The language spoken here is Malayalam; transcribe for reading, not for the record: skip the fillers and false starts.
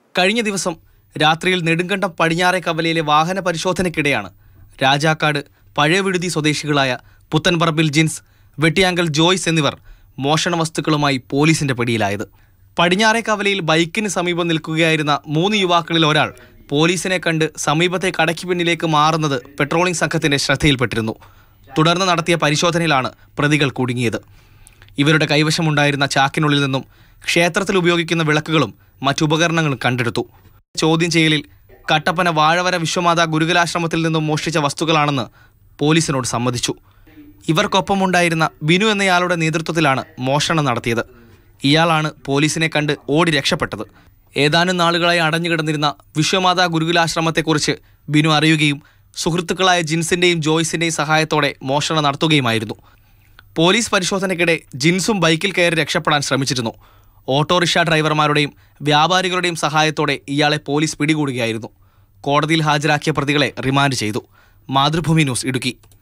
കഴിഞ്ഞ ദിവസം രാത്രിയിൽ നെടുങ്കണ്ടം പടിഞ്ഞാറെ കവലയിലെ വാഹന പരിശോധനയ്ക്കിടെയാണ് രാജാക്കാട് പഴയ വിടുതി സ്വദേശികളായ പുത്തൻപറമ്പിൽ ജിൻസ്, വെട്ടിയാങ്കൽ ജോയ്സ് എന്നിവർ മോഷണ വസ്തുക്കളുമായി പോലീസിന്റെ പിടിയിലായത്. പടിഞ്ഞാറെ കവലയിൽ ബൈക്കിന് സമീപം നിൽക്കുകയായിരുന്ന 3 യുവാക്കളിൽ ഒരാൾ പോലീസിനെ കണ്ട് സമീപത്തെ കടയ്ക്ക് പിന്നിലേക്ക് മാറുന്നത് പെട്രോളിംഗ് സംഘത്തിന്റെ ശ്രദ്ധയിൽപ്പെട്ടിരുന്നു. തുടർന്ന് നടത്തിയ പരിശോധനയിലാണ് പ്രതികൾ കുടുങ്ങിയത്. ഇവരുടെ കൈവശമുണ്ടായിരുന്ന ചാക്കിനുള്ളിൽ നിന്നും ക്ഷേത്രത്തിൽ ഉപയോഗിക്കുന്ന വിളക്കുകളും മറ്റുപകരണങ്ങളും കണ്ടെടുത്തു. ചോദ്യം ചെയ്യലിൽ കട്ടപ്പന വാഴവര വിശ്വമാതാ ഗുരുകുലാശ്രമത്തിൽ നിന്നും മോഷ്ടിച്ച വസ്തുക്കളാണെന്ന് പോലീസിനോട് സമ്മതിച്ചു. ഇവർക്കൊപ്പമുണ്ടായിരുന്ന ബിനു എന്നയാളുടെ നേതൃത്വത്തിലാണ് മോഷണം നടത്തിയത്. ഇയാളാണ് പോലീസിനെ കണ്ട് ഓടി രക്ഷപ്പെട്ടത്. ഏതാനും നാളുകളായി അടഞ്ഞുകിടന്നിരുന്ന വിശ്വമാതാ ഗുരുകുലാശ്രമത്തെക്കുറിച്ച് ബിനു അറിയുകയും സുഹൃത്തുക്കളായ ജിൻസിന്റെയും ജോയ്സിന്റെയും സഹായത്തോടെ മോഷണം നടത്തുകയുമായിരുന്നു. പോലീസ് പരിശോധനയ്ക്കിടെ ജിൻസും ബൈക്കിൽ കയറി രക്ഷപ്പെടാൻ ശ്രമിച്ചിരുന്നു. ഓട്ടോറിക്ഷ ഡ്രൈവർമാരുടെയും വ്യാപാരികളുടെയും സഹായത്തോടെ ഇയാളെ പോലീസ് പിടികൂടുകയായിരുന്നു. കോടതിയിൽ ഹാജരാക്കിയ പ്രതികളെ റിമാൻഡ് ചെയ്തു. മാതൃഭൂമി ന്യൂസ്, ഇടുക്കി.